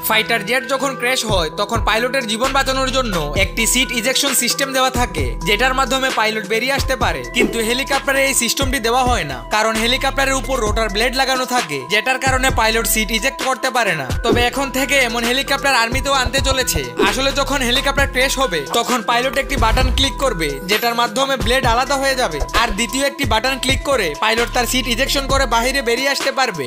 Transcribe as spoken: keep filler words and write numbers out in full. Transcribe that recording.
Fighter jet যখন crash হয় তখন পাইলটের জীবন বাঁচানোর জন্য একটি সিট ইজেকশন সিস্টেম দেওয়া থাকে, যেটার মাধ্যমে পাইলট বেরিয়ে আসতে পারে। কিন্তু হেলিকপ্টারে এই সিস্টেমটি দেওয়া হয় না, কারণ হেলিকপ্টারের উপর রোটার ব্লেড লাগানো থাকে, যেটার কারণে পাইলট সিট ইজেক্ট করতে পারে না। তবে এখন থেকে এমন হেলিকপ্টার আর্মিতেও আনতে চলেছে। আসলে যখন হেলিকপ্টার ক্র্যাশ হবে তখন পাইলট একটি বাটন ক্লিক করবে, যেটার মাধ্যমে ব্লেড আলাদা হয়ে যাবে, আর দ্বিতীয় একটি বাটন ক্লিক করে পাইলট তার সিট ইজেকশন করে বাহিরে বেরিয়ে আসতে পারবে।